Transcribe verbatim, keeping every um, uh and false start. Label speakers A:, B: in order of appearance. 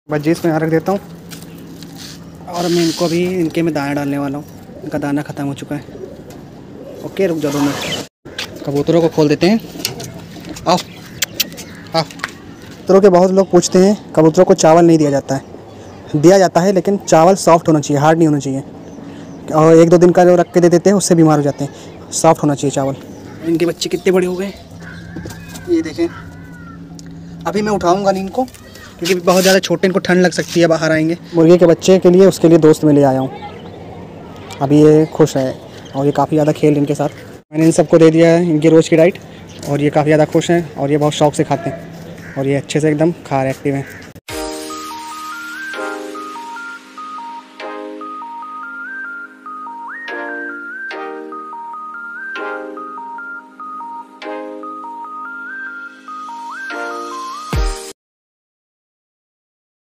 A: भज्जी इसमें यहाँ रख देता हूँ और मैं इनको भी इनके में दाना डालने वाला हूँ। इनका दाना ख़त्म हो चुका है। ओके रुक जाओ दो मिनट। कबूतरों को खोल देते हैं। आओ आओ। कबूतरों के बहुत लोग पूछते हैं, कबूतरों को चावल नहीं दिया जाता है। दिया जाता है लेकिन चावल सॉफ्ट होना चाहिए, हार्ड नहीं होना चाहिए। और एक दो दिन का जो रख के दे देते हैं उससे बीमार हो जाते हैं। सॉफ्ट होना चाहिए चावल। इनके बच्चे कितने बड़े हो गए ये देखें। अभी मैं उठाऊंगा नहीं इनको क्योंकि बहुत ज़्यादा छोटे, इनको ठंड लग सकती है, बाहर आएंगे। मुर्गे के बच्चे के लिए उसके लिए दोस्त में ले आया हूँ। अभी ये खुश है और ये काफ़ी ज़्यादा खेल इनके साथ। मैंने इन सबको दे दिया है इनकी रोज़ की डाइट और ये काफ़ी ज़्यादा खुश हैं और ये बहुत शौक से खाते हैं और ये अच्छे से एकदम खा रहे एक्टिव हैं।